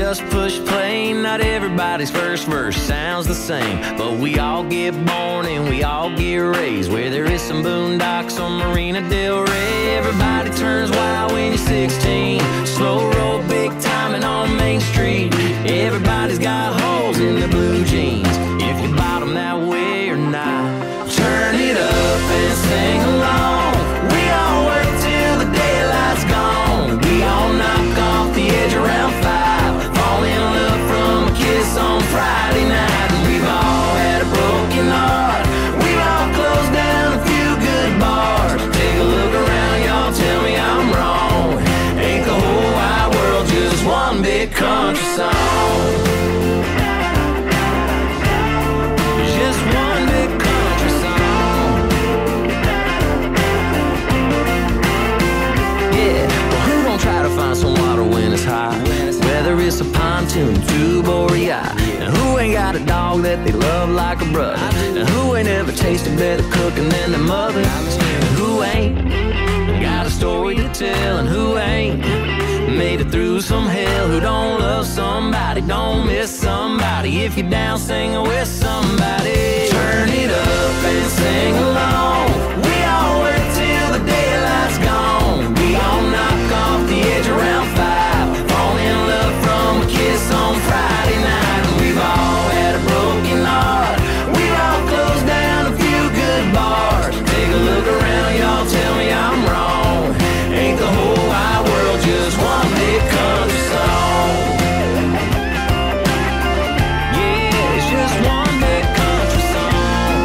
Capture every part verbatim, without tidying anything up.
just push play. Not everybody's first verse sounds the same, but we all get born and we all get raised where there is some boondocks on Marina Del Rey. Everybody turns wild when you're sixteen. Slow roll, big timing on Main Street. Everybody's got holes in their blue jeans, if you bottom that way or not. Turn it up and sing along. We all work till the daylight's gone. We all knock off the edge around five. Fall in love from a kiss on Friday night. And we've all had a broken heart. We've all closed down a few good bars. Take a look around, y'all, tell me I'm wrong. Ain't the whole wide world just one big country song? Just one big country song. Yeah, well, who won't try to find some water when it's hot? Whether it's a pontoon, tube, or a yacht. And who ain't got a dog that they love like a brother? And who ain't ever tasted better cooking than their mother? And who ain't got a story to tell? And who ain't made it through some hell? Who don't love somebody, don't miss somebody? If you're down, sing with somebody. Turn it up and sing along. We all work till the daylight's gone. We all knock off the edge around five. Fall in love from a kiss on Friday night. And we've all had a broken heart. We've all closed down a few good bars. Take a look around, y'all, tell me I'm wrong. Ain't the whole wide world just one big country song? Yeah, it's just one big country song.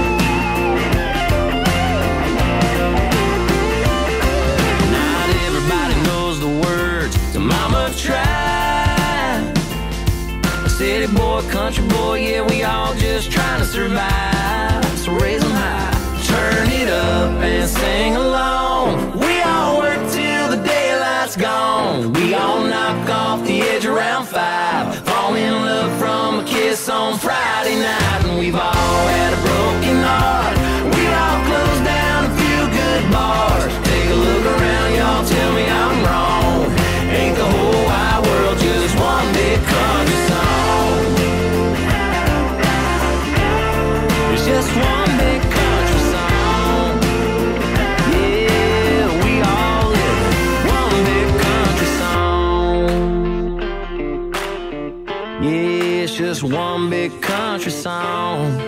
Not everybody knows the words to Mama Tried. A city boy, country boy, yeah, we all just trying to survive. So raise them high, turn it up and sing along. We all work till the daylight's gone. We all knock off the edge around five. Fall in love from a kiss on Friday night. And we've all had a broken heart. We've all closed down a few good bars. Take a look around, y'all, tell me I'm wrong. Ain't the whole wide world just one big country song? It's just one big country song. Yeah, we all live one big country song. Yeah, it's just one big country song.